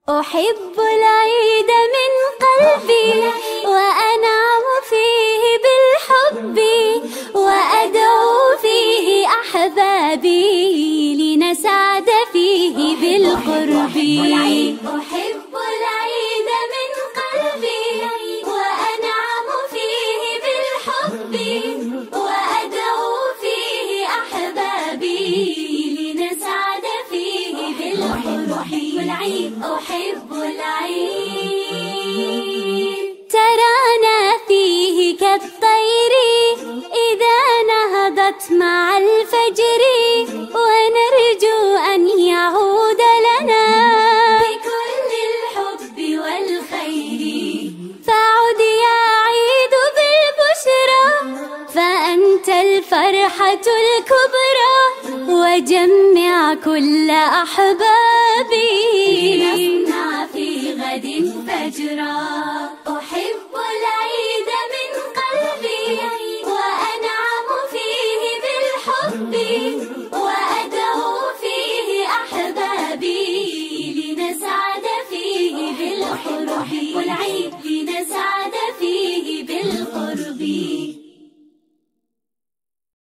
أحب العيد من قلبي وأنعم فيه بالحب وأدعو فيه أحبابي لنسعد فيه بالقرب. أحب العيد من قلبي وأنعم فيه بالحب وأدعو فيه أحبابي لنسعد فيه بالقرب. أحب العيد ترانا فيه كالطير إذا نهضت مع الفجر ونرجو أن يعود لنا بكل الحب والخير. فعد يا عيد بالبشرى فأنت الفرحة الكبرى وجمع كل أحبابي